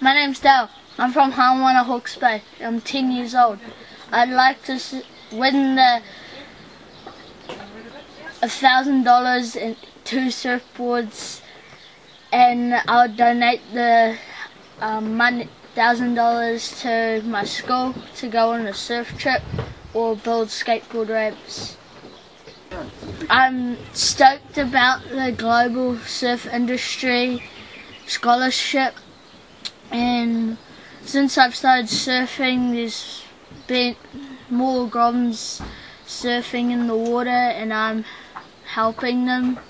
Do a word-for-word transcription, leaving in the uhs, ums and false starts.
My name's Dale. I'm from Hanwana Hawke's Bay. I'm ten years old. I'd like to win the a thousand dollars and two surfboards, and I'll donate the um, money thousand dollars to my school to go on a surf trip or build skateboard ramps. I'm stoked about the global surf industry scholarship, and since I've started surfing there's been more Grom's surfing in the water and I'm helping them.